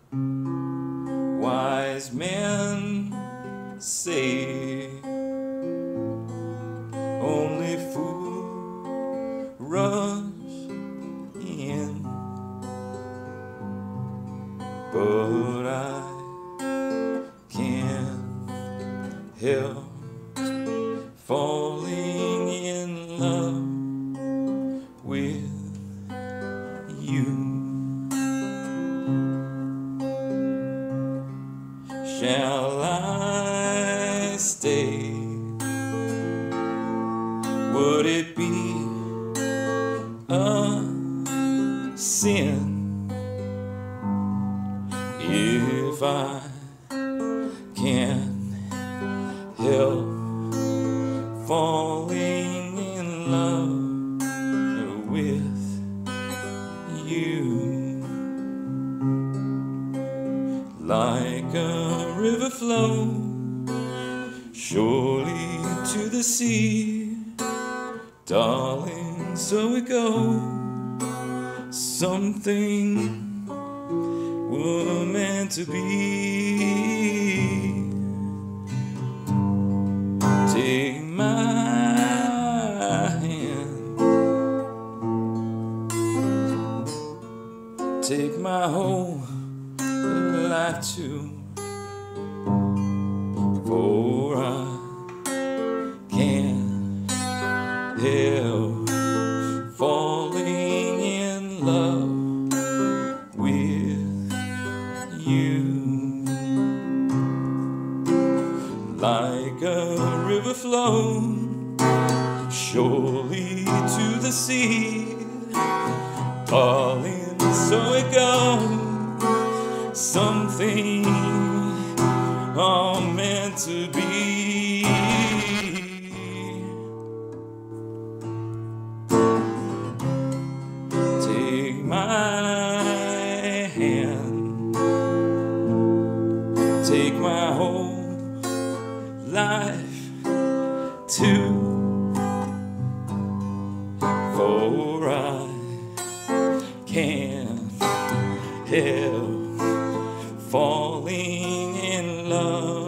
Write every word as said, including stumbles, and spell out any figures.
Wise men say only fools rush in, but I can't help falling in love with you. Shall I stay? Would it be a sin if I can't help falling in love with you? Like a river flows surely to the sea, darling, so it goes. Something we're meant to be. Take my hand, take my whole life too, for I can't help falling in love with you. Like a river flows surely to the sea, darling, so it goes. Something all meant to be. Take my hand, take my whole life too, for I can't help falling in love